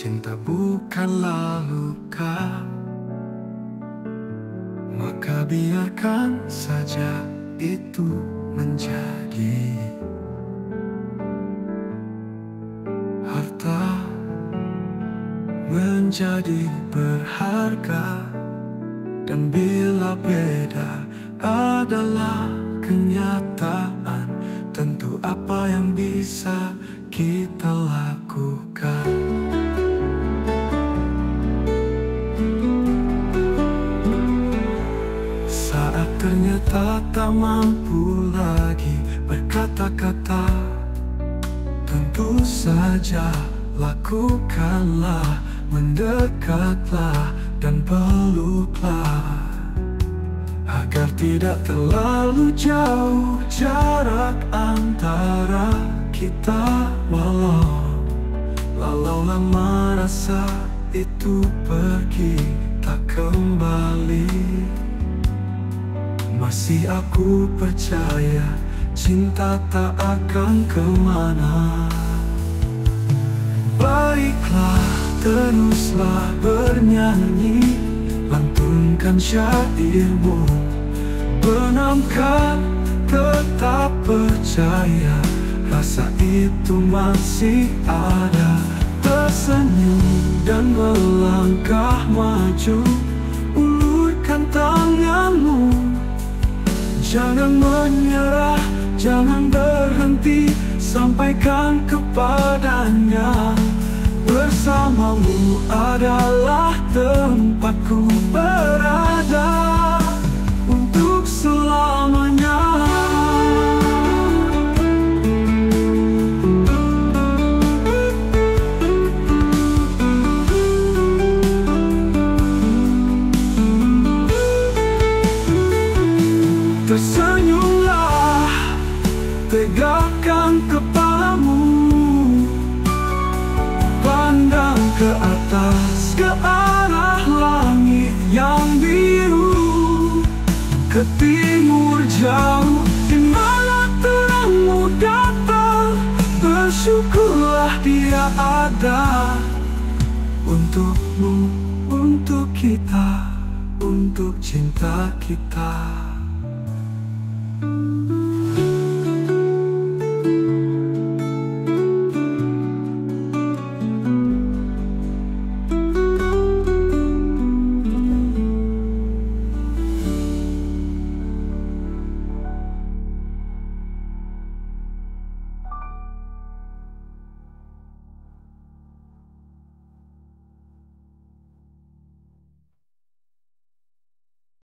cinta bukanlah luka, maka biarkan saja itu menjadi harta, menjadi berharga. Dan bila beda adalah kenyataan, tentu apa yang bisa kita lakukan. Saat ternyata tak mampu lagi berkata-kata, tentu saja lakukanlah, mendekatlah dan peluklah, agar tidak terlalu jauh jarak antara kita. Walau lama rasa itu pergi tak kembali, masih aku percaya cinta tak akan kemana. Baiklah, teruslah bernyanyi, lantunkan syairmu, benamkan, tetap percaya rasa itu masih ada. Tersenyum dan melangkah maju, ulurkan tanganmu, jangan menyerah, jangan berhenti, sampaikan kepadanya, bersamamu adalah tempatku berada untuk selamanya. Tersenyumlah, tegakkan kepalamu, pandang ke atas, ke arah langit yang biru, ke timur jauh, di mana terangmu datang. Bersyukurlah dia ada untukmu, untuk kita, untuk cinta kita.